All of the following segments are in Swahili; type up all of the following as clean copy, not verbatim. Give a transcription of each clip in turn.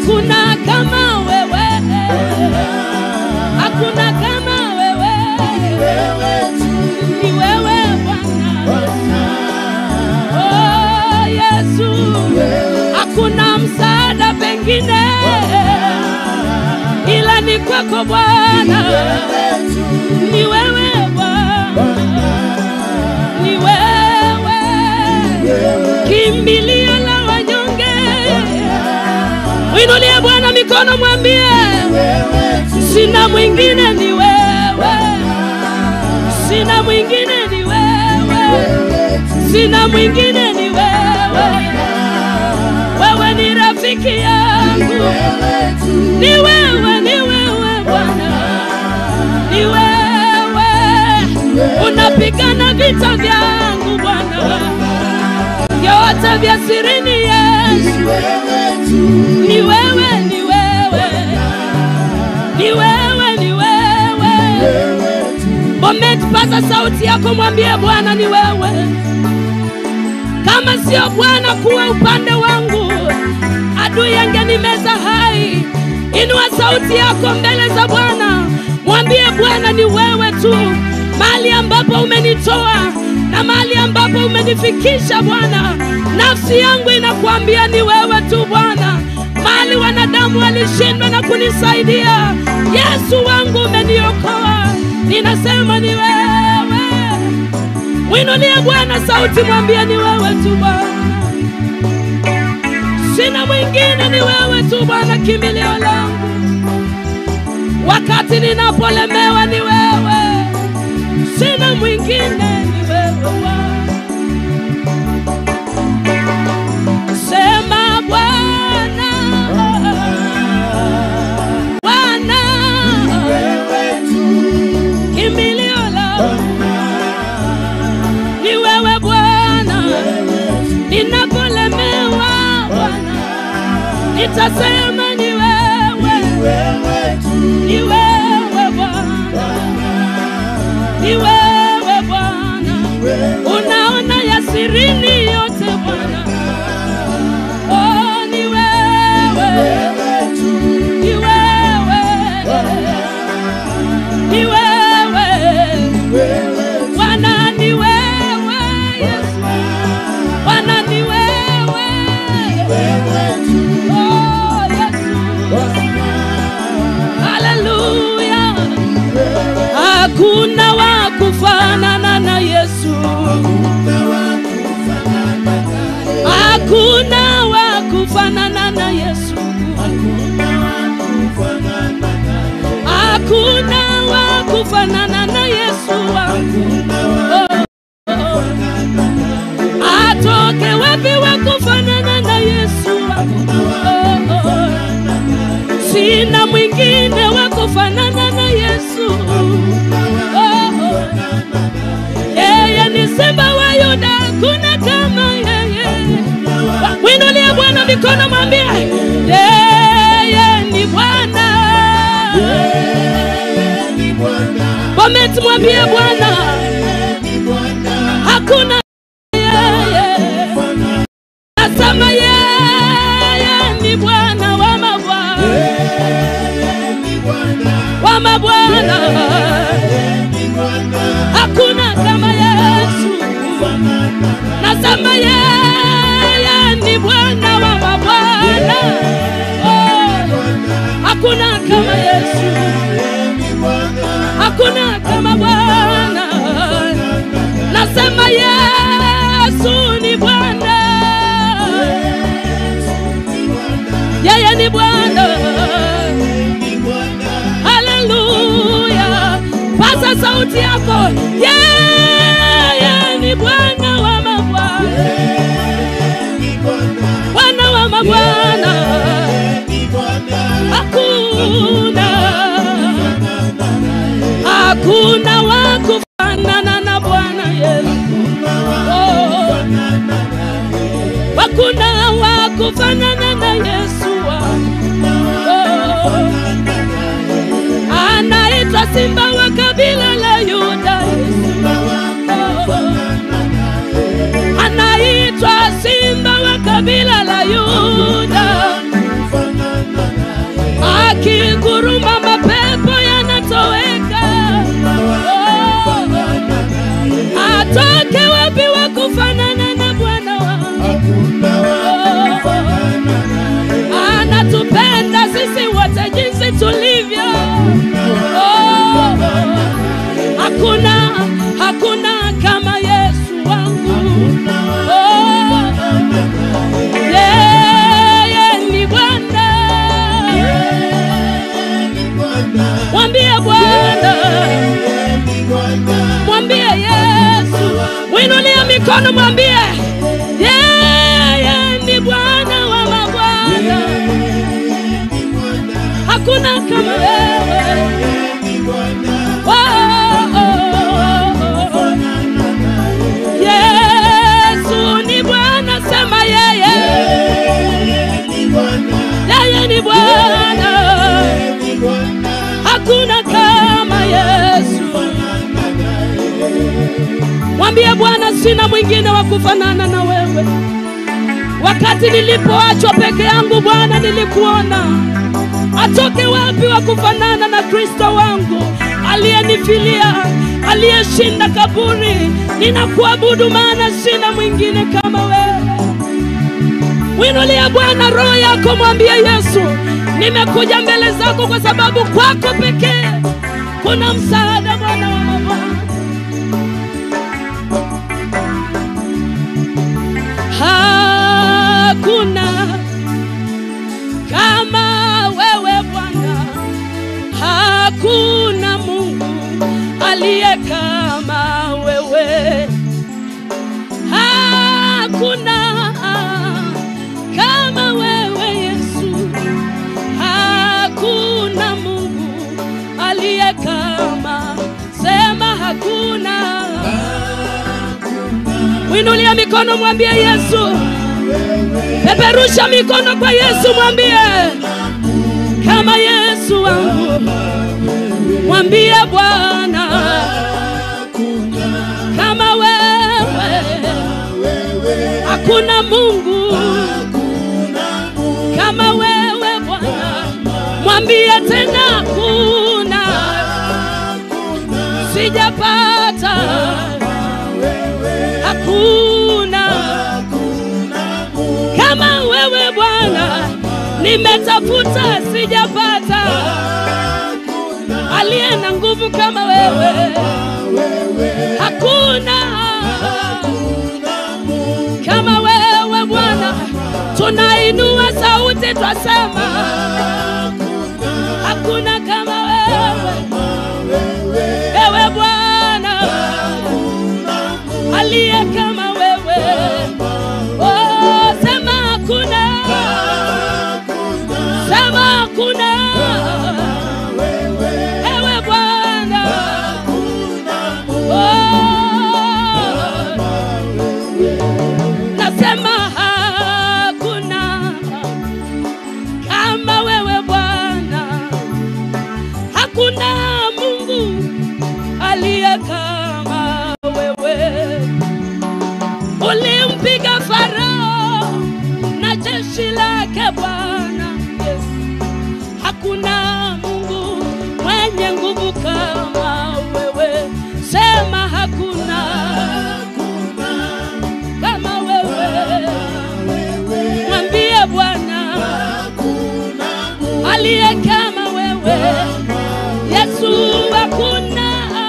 Hakuna kama wewe, hakuna kama wewe, ni wewe Bwana. Oh Yesu, hakuna msaada pengine ila ni kwako Bwana. Ni wewe Bwana, ni wewe kimbilio la wanyonge. Uinulie Bwana mikono, mwambie sina mwingine, ni wewe. Sina mwingine, ni wewe. Sina mwingine, ni wewe. Wewe ni rafiki yangu, ni wewe, ni wewe Bwana. Ni wewe unapigana vita vyangu Bwana, vyote vya sirini Yesu. Ni wewe, ni wewe, ni wewe, ni wewe. Bomet, paza sauti yako, mwambie Bwana ni wewe. Kama sio Bwana kuwa upande wangu, adui angenimeza hai. Inua sauti yako mbele za Bwana, mwambie Bwana ni wewe tu. Mahali ambapo umenitoa na mahali ambapo umenifikisha Bwana, nafsi yangu inakuambia ni wewe tu Bwana. Mahali wanadamu walishindwa na kunisaidia, Yesu wangu umeniokoa. Ninasema ni wewe. Mwinulie Bwana sauti, mwambie ni wewe tu Bwana. Sina mwingine, ni wewe tu Bwana, kimbilio langu. Wakati ninapolemewa ni wewe. Sina mwingine, ni wewe Bwana. Sema Bwana, Bwana, kimbilio langu. Ni wewe Bwana, ninapolemewa Bwana, nitasema ni wewe. Ni wewe Bwana, ni wewe Bwana. Unaona ya sirini yote Bwana. Oh, ni wewe, ni wewe, ni wewe Bwana, ni wewe Yesu. Bwana ni wewe. Oh Yesu, haleluya. Hakuna wa kufanana na Yesu. Hakuna wa kufanana na Yesu. Hakuna wa kufanana na Yesu. Atoke wapi wa kufanana na Yesu? Sina mwingine wa kufanana na Yesu. Yeye ni Simba wa Yuda, kuna kama yeye. Mwinulie Bwana mikono, mwambie yeye ni Bwana. Bomet, mwambie Bwana hakuna yeye. Nasema yeye ni Bwana wa mabwana, wa mabwana. Hakuna kama Yesu. Nasema yeye ni Bwana wa mabwana. Hakuna kama Yesu. Hakuna kama Bwana. Nasema Yesu ni Bwana. Yeye ni Bwana. Haleluya. Pasa sauti yako. Yeye ni Bwana wa mabwana. Bwana wa mabwana. Hakuna, hakuna wa kufanana na Bwana Yesu. Hakuna wa kufanana na Yesu. Anaitwa Simba wa kabila la Yuda. Anaitwa Simba wa kabila la Yuda. akiguruma mapepo yanatoweka. Atoke wapi wa kufanana na Bwana wangu? Anatupenda sisi wote jinsi tulivyo. Hakuna kama Yesu wangu. Yeye ni Bwana. Mwambie Bwana, mwambie Yesu. Winulia mikono mwambie yeye ni Bwana wa mabwana. Hakuna kama wewe. Yesu ni Bwana, sema yeye ni Bwana. Hakuna kama Yesu. Mwambie Bwana, sina mwingine wa kufanana na wewe. Wakati nilipoachwa peke yangu Bwana nilikuona. Atoke wapi wa kufanana na Kristo wangu aliyenifilia, aliyeshinda kaburi. Ninakuabudu maana sina mwingine kama wewe. Winulia Bwana roho yako, mwambie Yesu, nimekuja mbele zako kwa sababu kwako pekee kuna msaada Bwana wa mabwana. Hakuna kama wewe Bwana. Hakuna Mungu aliye kama wewe. Hakuna kama wewe Yesu. Hakuna Mungu aliye kama. Sema hakuna. Winulia mikono mwambie Yesu. Peperusha mikono kwa Yesu mwambie kama Yesu wangu. Mwambie Bwana kama wewe. Hakuna Mungu kama wewe Bwana. Mwambie tena hakuna. Sijapata. Hakuna kama wewe Bwana. Nimetafuta sijapata. Aliye na nguvu kama wewe. Hakuna kama wewe Bwana. Tunainua sauti twasema hakuna kama wewe. Ewe Bwana aliye kama wewe. Oh, sema hakuna. Sema hakuna. Ewe Bwana. Nasema hakuna kama wewe Bwana. Hakuna Mungu aliye kama wewe. Ulimpiga Farao na jeshi lake Bwana. Yes. Hakuna Mungu mwenye nguvu kama wewe. Sema hakuna kama wewe. Mwambie Bwana aliye kama wewe. Yesu hakuna.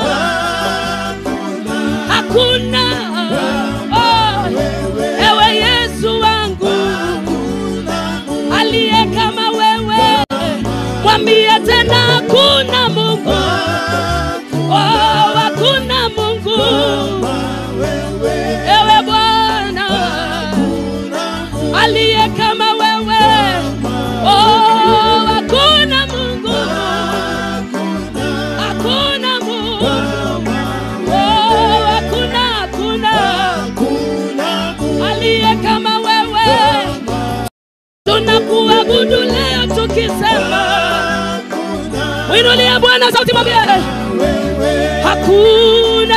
Hakuna. Oh, ewe Yesu wangu aliye kama wewe. Mwambie tena hakuna Mungu. Oh, hakuna Mungu. Ewe Bwana aliye kama wewe. Oh, hakuna Mungu. Hakuna Mungu. Oh, hakuna aliye kama wewe. Tunakuabudu leo tukisema. Winulia Bwana sauti mwambie hakuna.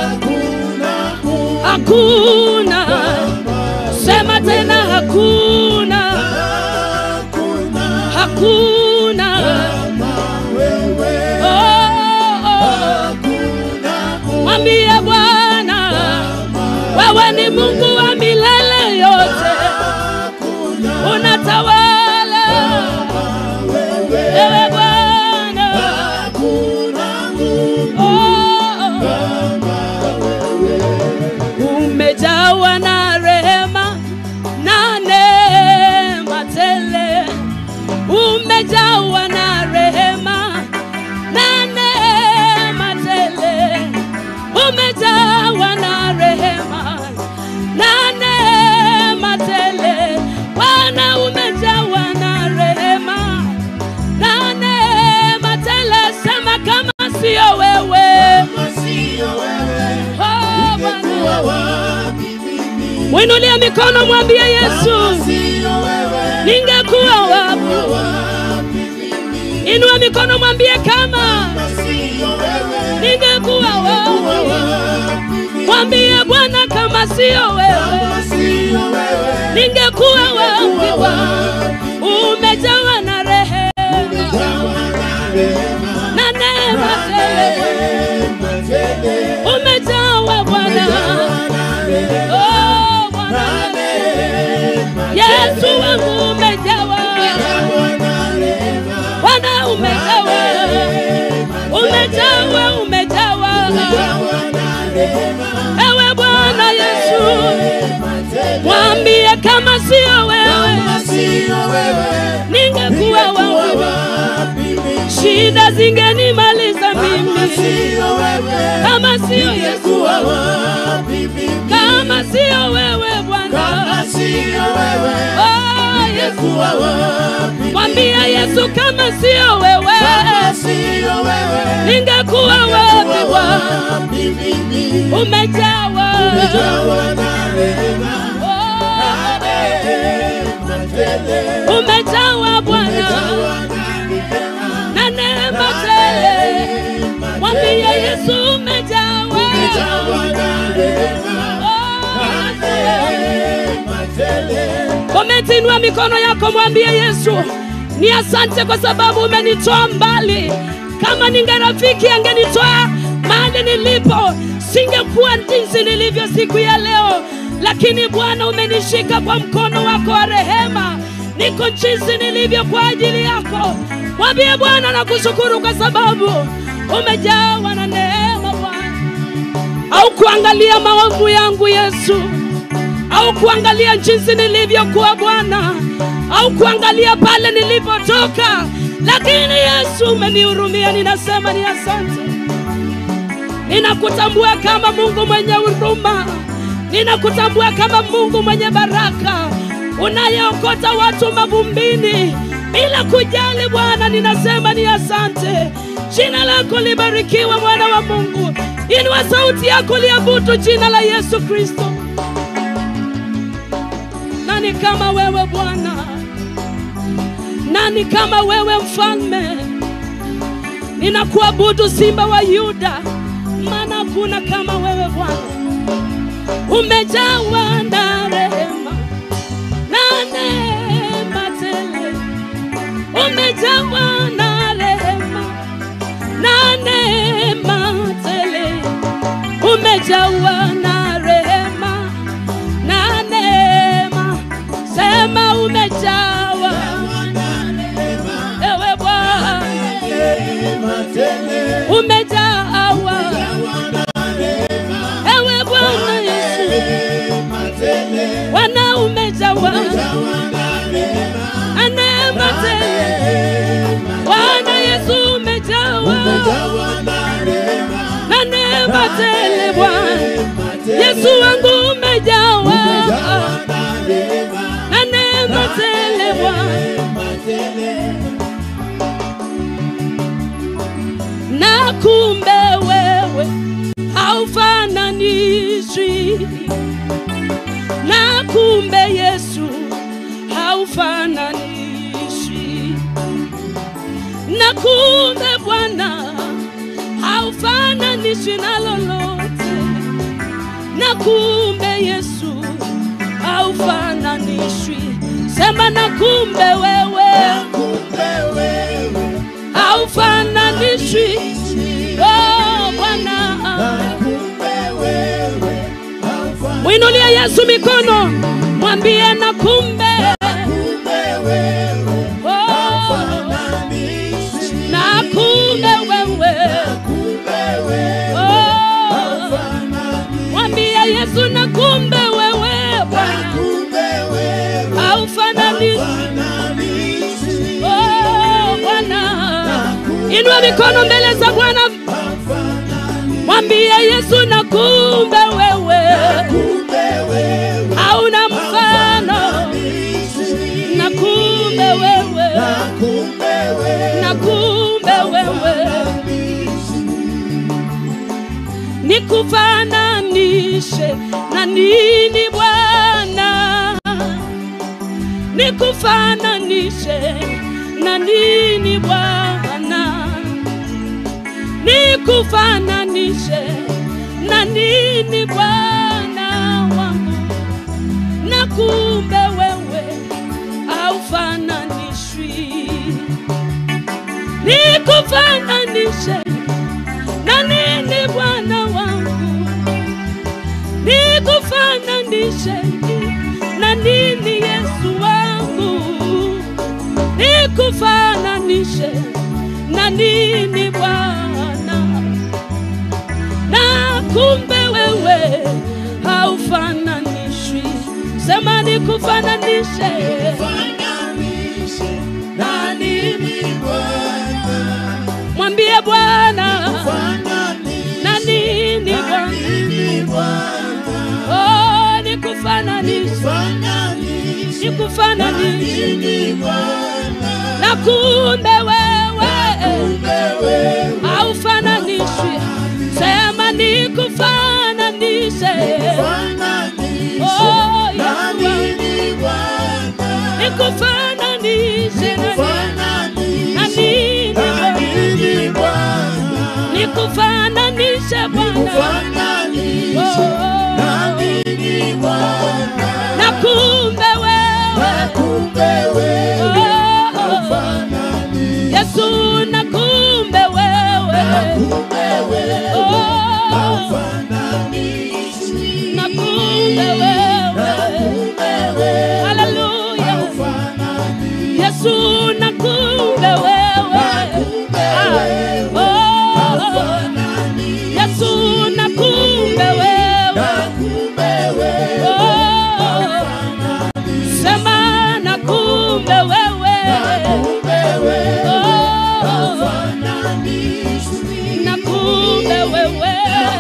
Hakuna. Sema tena hakuna. Hakuna. wewe ni Mungu wa milele yote, unatawala ewe Bwana. Umejawa na rehema na neema tele, umejawa na rehema na neema tele, umejawa na rehema na neema tele. Bwana umejawa na rehema na neema tele. Sema kama sio wewe, winulia mikono mwambie Yesu, ningekuwa wapi? Inua mikono mwambie kama ningekuwa wapi? Mwambie Bwana kama sio wewe, ningekuwa wapi? Umejawa na rehema na neema tele, umejawa Bwana. Oh Bwana, Yesu wangu umejawa, Bwana umejawa, umejawa, umejawa. Ewe Bwana Yesu, mwambie kama sio wewe, ningekuwa wapi? Shida zingenimaliza mimi, kama sio Yesu, kama sio wewe Bwana. Oh Yesu, mwambie Yesu kama sio wewe, ningekuwa wapi Bwana? Umejawa na rehema, umejawa Bwana na neema tele. Mwambie Yesu umejawa na rehema. Komenti, inua mikono yako mwambie Yesu, ni asante kwa sababu umenitoa mbali. Kama ninge rafiki angenitoa mahali nilipo, singekuwa jinsi nilivyo siku ya leo. Lakini Bwana umenishika kwa mkono wako wa rehema, niko jinsi nilivyo kwa ajili yako. Mwambie Bwana nakushukuru kwa sababu umejawa na neema Bwana. Au kuangalia maovu yangu Yesu, au kuangalia jinsi nilivyokuwa Bwana, au kuangalia pale nilipotoka, lakini Yesu umenihurumia. Ninasema ni asante. Ninakutambua kama Mungu mwenye huruma, ninakutambua kama Mungu mwenye baraka, unayeokota watu mavumbini bila kujali Bwana. Ninasema ni asante. Jina lako libarikiwe mwana wa Mungu. Inua sauti yako liabudu jina la Yesu Kristo. Nani kama wewe Bwana? Nani kama wewe mfalme? Ninakuabudu Simba wa Yuda, maana hakuna kama wewe Bwana. Umejawa na rehema na neema tele, umejawa na rehema na neema tele, umejawa na rehema na neema. Sema umejawa, ewe Bwana, umejawa, ewe Bwana Yesu, Bwana umejawa na neema tele. Bwana Yesu umejawa na neema tele. Bwana Yesu wangu umejawa na neema tele. Bwana na kumbe wewe haufananishwi, na kumbe Yesu haufananishwi, na kumbe Bwana haufananishwi na lolote, na kumbe Yesu haufananishwi. Sema na kumbe wewe haufananishwi. Oh Bwana, mwinulie mikono, mwambie na kumbe wewe, na kumbe wewe, mwambie Yesu na kumbe wewe Bwana, haufananishi. Bwana, inua mikono mbele za Bwana, mwambie Yesu na kumbe wewe, hauna mfano. Na kumbe wewe, na kumbe wewe, nikufananishe na nini Bwana? Nikufananishe na nini Bwana? Nikufananishe na nini Bwana wangu? Na kumbe wewe haufananishwi. Nikufananishe na nini Bwana wangu? Nikufananishe na nini Yesu wangu? Nikufananishe na nini Bwana? Na kumbe wewe haufananishwi. Sema nikufananishe na nini Bwana? Mwambie Bwana na nini Bwana? Oh, nikufananishe, nikufananishe na kumbe wewe haufananishwi. Sema nikufananishe, oh Yesu, nikufananishe na nini Bwana? Nikufananishe Bwana, na kumbe wewe, Yesu, na kumbe wewe, na kumbe wewe, haleluya, Yesu, na kumbe wewe, Yesu, na kumbe wewe, sema na kumbe wewe, na kumbe wewe.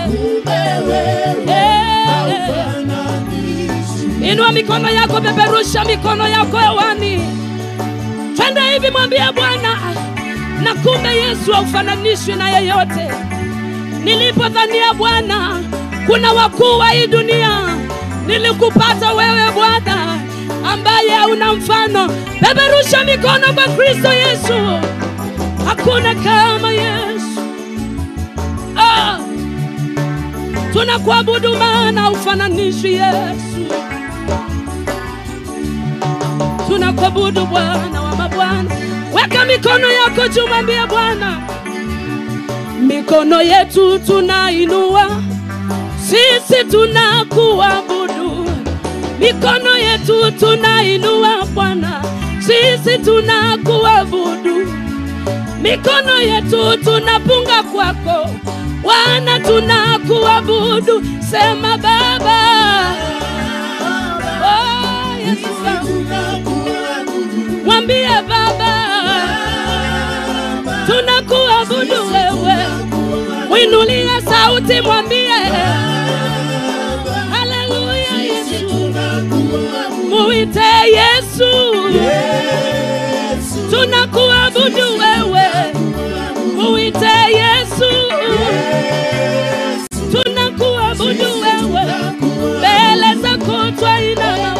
Inua mikono yako, peperusha mikono yako hewani. Twende hivi, mwambie Bwana, na kumbe Yesu haufananishwi na yeyote. Nilipodhania Bwana kuna wakuu wa hii dunia, nilikupata wewe Bwana ambaye hauna mfano. Peperusha mikono kwa Kristo Yesu. Hakuna kama Yesu. Tunakuabudu maana haufananishwi Yesu. Tunakuabudu Bwana wa mabwana. Weka mikono yako juu, mwambie Bwana, mikono yetu tunainua, sisi tunakuabudu. Mikono yetu tunainua Bwana, sisi tunakuabudu. Mikono yetu tunapunga kwako Bwana, tunakuabudu. Sema Baba, oh Yesu, mwambie Baba, tunakuabudu wewe. Mwinulie sauti, mwambie haleluya Yesu. Muite Yesu, tunakuabudu wewe. Muite Yesu, tunakuabudu wewe. Mbele zako twainama,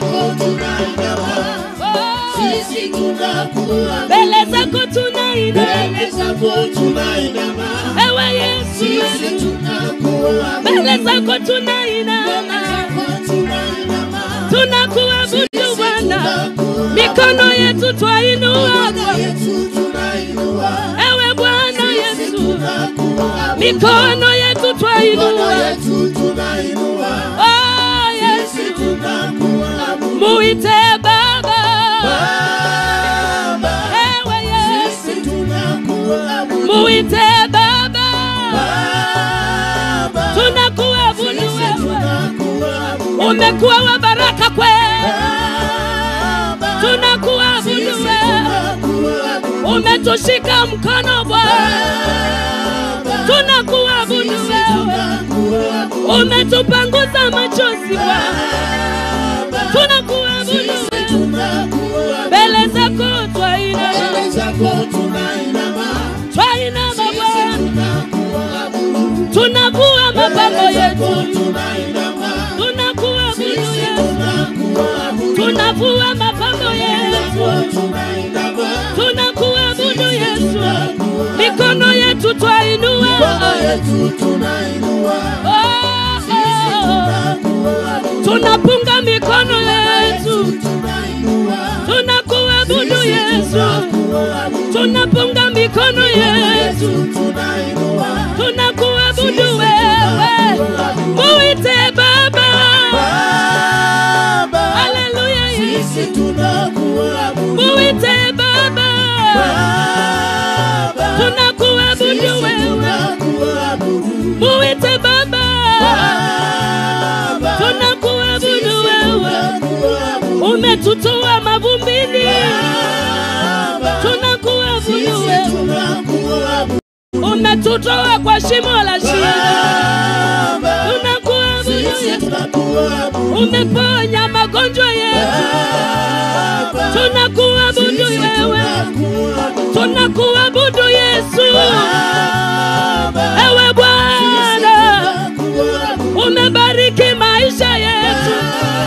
mbele zako tunainama, ewe Yesu, mbele zako tunainama, tunakuabudu Bwana. Mikono yetu twainua, ewe Bwana Yesu, mikono yetu twainua, oh Yesu, tunakuabudu. Muite Baba. Baba, Ewe Yesu. sisi tunakuabudu. Muite Baba. Baba, Tunakuabudu sisi wewe. tunakuabudu. Umekuwa wa baraka kwetu. Baba, Tunakuabudu sisi wewe. tunakuabudu. Umetushika mkono Bwana. Tunakuabudu wewe. Umetupanguza machozi Bwana. Tunakuabudu wewe. Mbele zako twainama. Twainama Bwana. Tunavua mapambo yetu. Tunakuabudu Yesu. Tunavua mapambo yetu. Tunakuabudu Yesu. Mikono yetu twainua. Tunapunga mikono yetu. Tunakuabudu Yesu. Tunapunga mikono yetu. Tunakuabudu wewe. Muite Baba. Haleluya Yesu. Muite Baba. Tunakuabudu wewe. Muite Baba. Tunakuabudu wewe. Umetutoa mavumbini. Tunakuabudu wewe. Umetutoa kwa shimo la shida. Tunakuabudu Yesu. Umeponya magonjwa yetu. Tunakuabudu wewe. Tunakuabudu Yesu. Ewe Bwana, umebariki maisha yetu.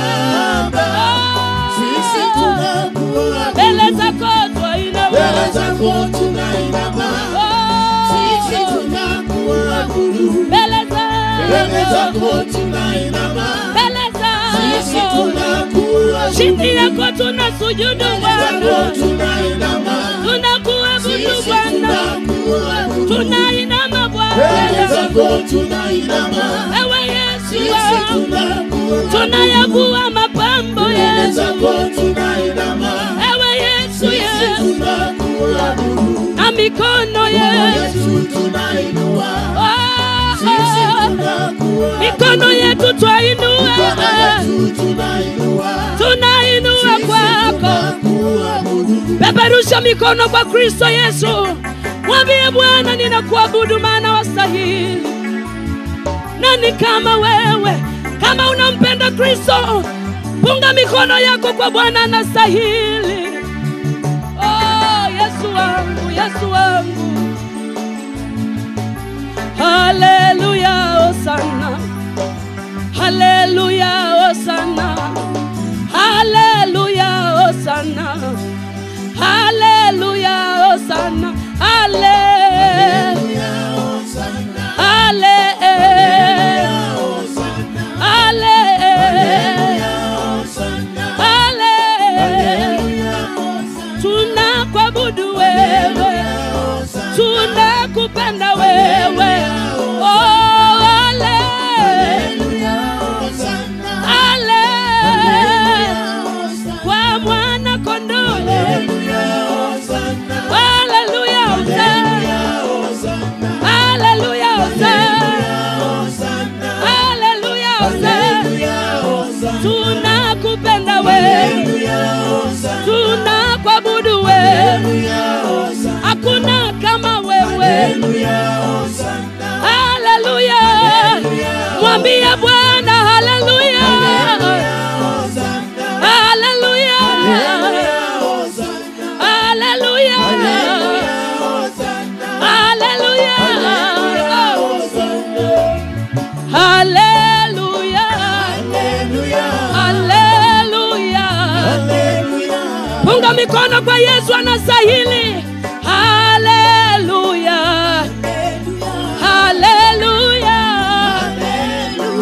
Mbele zako twainama. Mbele zako chini yako tunasujudu Bwana. Tunakuabudu Bwana. Tunainama Bwana. Ewe Yesu wangu. Tunayavua mapambo yetu. Ewe Yesu Yesu. Na mikono yetu. Mikono yetu twainua. Tunainua kwako. Peperusha mikono kwa Kristo Yesu. Mwambie Bwana, ninakuabudu maana wastahili. Nani kama wewe? Kama unampenda Kristo, punga mikono yako kwa Bwana, anastahili. Oh, Yesu wangu, Yesu wangu. Haleluya, Hosana. Haleluya, Hosana. Haleluya, Hosana. Haleluya, Hosana. Haleluya, Hosana. Haleluya, Hosana. Haleluya, Hosana. Haleluya, Hosana. Tunakuabudu wewe. Tunakupenda wewe. Oh, haleluya, Hosana. Haleluya, kwa mwana kondoo. Haleluya, Hosana. Haleluya, Hosana. Haleluya, Hosana. Haleluya, Hosana. Tunakupenda wewe. Tunakuabudu wewe. Hakuna kama wewe. Haleluya. Mwambie Bwana haleluya. Haleluya. Haleluya. Haleluya. Haleluya. Haleluya. Punga mikono kwa Yesu, anastahili. Haleluya. Haleluya. Oh.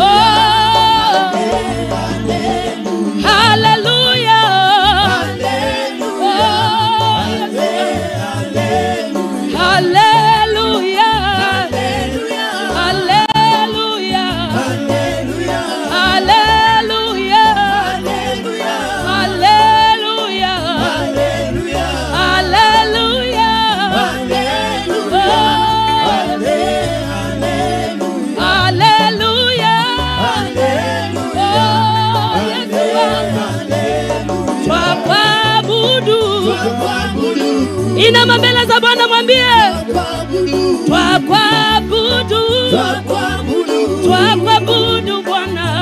Haleluya. Oh. Haleluya. Haleluya. Haleluya. Haleluya. Inama mbele za Bwana mwambie twakuabudu, twakuabudu Bwana,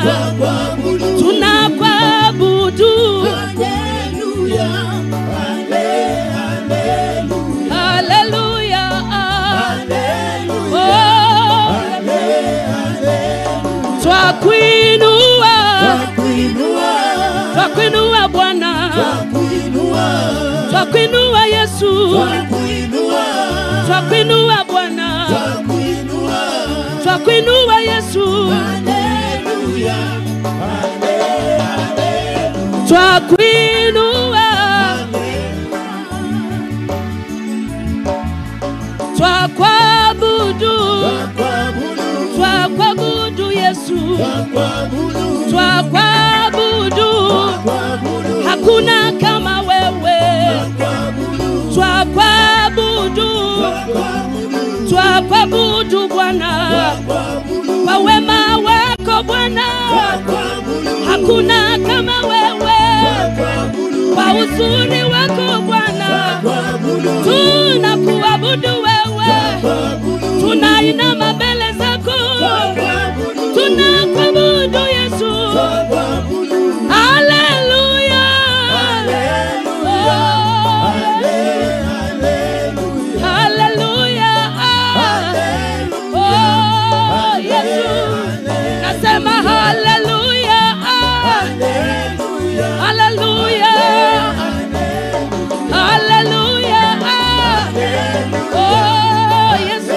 tunakuabudu. Haleluya, twakuinua, twakuinua Bwana, twakuinua Yesu, twakuinua Bwana, twakuinua Yesu, twakuinua, twakuabudu, twakuabudu Yesu, twakuabudu. Hakuna kama wewe, twakuabudu, twakuabudu Bwana, kwa wema wako Bwana. Hakuna kama wewe, kwa uzuri wako Bwana. Tunakuabudu wewe, tunainama mbele zako, tunakuabudu Yesu. Haleluya, haleluya, oh Yesu, nasema haleluya, haleluya, haleluya, oh Yesu.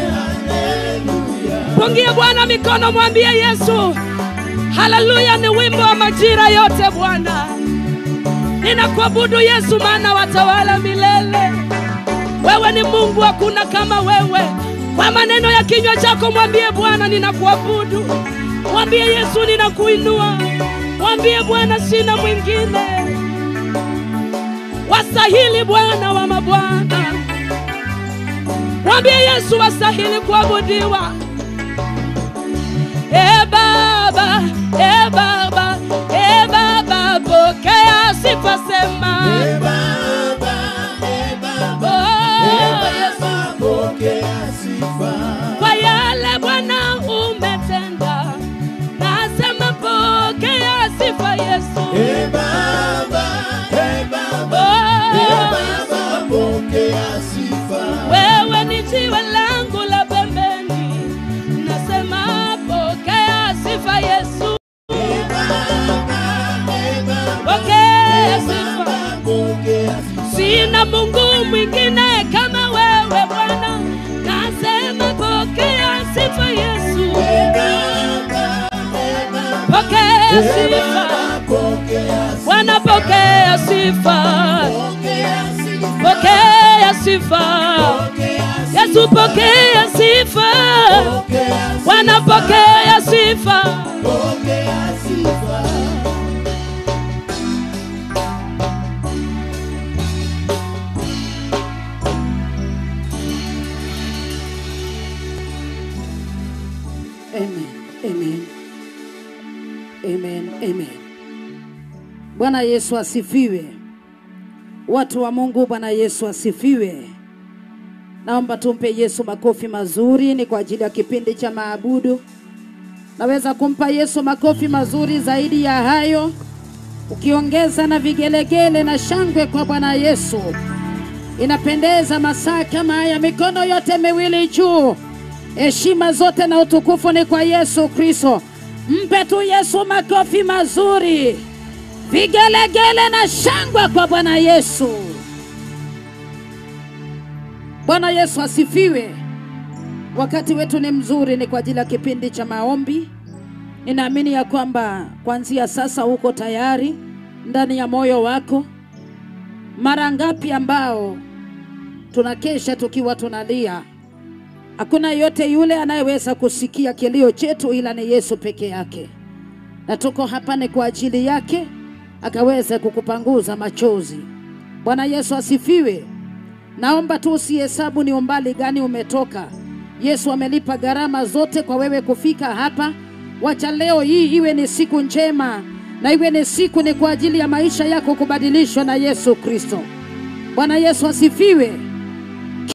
Pungia Bwana mikono, mwambie Yesu haleluya. Ni wimbo wa majira yote Bwana. Ninakuabudu Yesu, maana watawala milele. Wewe ni Mungu, hakuna kama wewe. Kwa maneno ya kinywa chako mwambie Bwana ninakuabudu. Mwambie Yesu ninakuinua. Mwambie Bwana sina mwingine. Wastahili Bwana wa mabwana. Mwambie Yesu wastahili kuabudiwa. Baba, Baba, Baba, pokea sifa sema. Baba, Baba, pokea sifa. Kwa yale Bwana umetenda, nasema pokea sifa Yesu. Baba, Baba, pokea sifa. Wewe ni jiwe langu la pembeni, nasema pokea sifa Yesu. Pokea sifa. Sina Mungu mwingine kama wewe Bwana, nasema pokea sifa Yesu. Pokea sifa Bwana, pokea sifa, pokea sifa Yesu, pokea sifa Bwana, pokea sifa. Amen, amen, amen, amen. Bwana Yesu asifiwe. Watu wa Mungu, Bwana Yesu asifiwe. Naomba tumpe Yesu makofi mazuri, ni kwa ajili ya kipindi cha maabudu. Naweza kumpa Yesu makofi mazuri zaidi ya hayo, ukiongeza na vigelegele na shangwe kwa Bwana Yesu. Inapendeza masaa kama haya, mikono yote miwili juu. Heshima zote na utukufu ni kwa Yesu Kristo. Mpe tu Yesu makofi mazuri, vigelegele na shangwe kwa Bwana Yesu. Bwana Yesu asifiwe. Wakati wetu ni mzuri, ni kwa ajili ya kipindi cha maombi. Ninaamini ya kwamba kuanzia sasa uko tayari ndani ya moyo wako. Mara ngapi ambao tunakesha tukiwa tunalia, hakuna yote yule anayeweza kusikia kilio chetu ila ni Yesu peke yake. Na tuko hapa ni kwa ajili yake, akaweza kukupanguza machozi. Bwana Yesu asifiwe. Naomba tu usihesabu ni umbali gani umetoka. Yesu amelipa gharama zote kwa wewe kufika hapa. Wacha leo hii iwe ni siku njema, na iwe ni siku ni kwa ajili ya maisha yako kubadilishwa na Yesu Kristo. Bwana Yesu asifiwe.